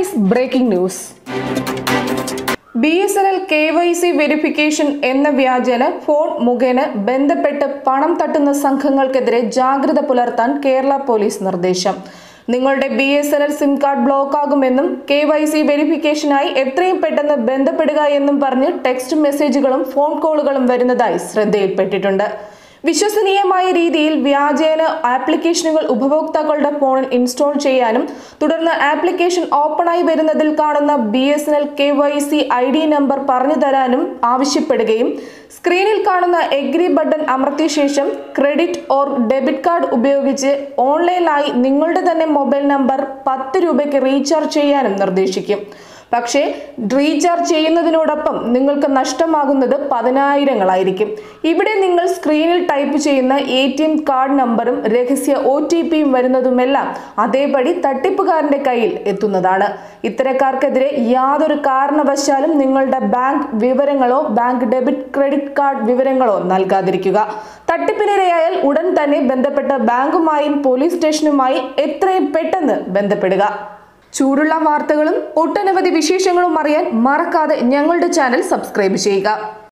TruLies breaking news. BSNL KYC verification എന്ന വ്യാജേന phone മുഖേന ബന്ധപ്പെട്ട് പണം തട്ടുന്ന സംഘങ്ങൾക്കെതിരെ ജാഗ്രത പുലർത്താൻ കേരള പോലീസ് നിർദ്ദേശം. നിങ്ങളുടെ BSNL സിം കാർഡ് ബ്ലോക്ക് ആകുമെന്നും KYC വെരിഫിക്കേഷനായി എത്രയും പെട്ടെന്ന് ബന്ധപ്പെടുക എന്നും പറഞ്ഞ് ടെക്സ്റ്റ് മെസ്സേജുകളും ഫോൺ കോളുകളും വരുന്നതായി ശ്രദ്ധയിൽപ്പെട്ടിട്ടുണ്ട്. വിശ്വസനീയമായ രീതിയിൽ വ്യാജേന ആപ്ലിക്കേഷനുകൾ ഉപഭോക്താക്കളുടെ ഫോണിൽ ഇൻസ്റ്റാൾ ചെയ്യാനും തുടർന്ന് ആപ്ലിക്കേഷൻ ഓപ്പണായി വരുന്നതിൽ കാണുന്ന BSNL KYC ID നമ്പർ പറഞ്ഞു തരാനും ആവശ്യപ്പെടുകയും സ്ക്രീനിൽ കാണുന്ന എഗ്രി ബട്ടൺ അമർത്തിയ ശേഷം ക്രെഡിറ്റ് ഓർ ഡെബിറ്റ് കാർഡ് ഉപയോഗിച്ച് ഓൺലൈനായി നിങ്ങളുടെ തന്നെ മൊബൈൽ നമ്പർ 10 രൂപയ്ക്ക് റീചാർജ് ചെയ്യാനും നിർദ്ദേശിക്കും. പക്ഷേ റീചാർജ് ചെയ്യുന്നതിനോടൊപ്പം നിങ്ങൾക്ക് നഷ്ടമാകുന്നത് 10,000-ങ്ങളായിരിക്കും. ഇവിടെ നിങ്ങൾ സ്ക്രീനിൽ ടൈപ്പ് ചെയ്യുന്ന ATM കാർഡ് നമ്പറും രഹസ്യ OTPയും വരുന്നതുമെല്ലാം അതേപടി തട്ടിപ്പുകാരന്റെ കയ്യിൽ എത്തുന്നതാണ്. ഇത്തരക്കാർക്കെതിരെ യാതൊരു കാരണവശാലും നിങ്ങളുടെ ബാങ്ക് വിവരങ്ങളോ ബാങ്ക് ഡെബിറ്റ് ക്രെഡിറ്റ് കാർഡ് വിവരങ്ങളോ നൽകാതിരിക്കുക. തട്ടിപ്പിനിരയായാൽ ഉടൻ തന്നെ ബന്ധപ്പെട്ട ബാങ്കുമായും പോലീസ് സ്റ്റേഷനുമായി എത്രയും പെട്ടെന്ന് ബന്ധപ്പെടുക. ചൂടുള്ള വാർത്തകളും ഒട്ടനവധി വിശേഷങ്ങളും അറിയാൻ മറക്കാതെ ഞങ്ങളുടെ ചാനൽ സബ്സ്ക്രൈബ് ചെയ്യുക.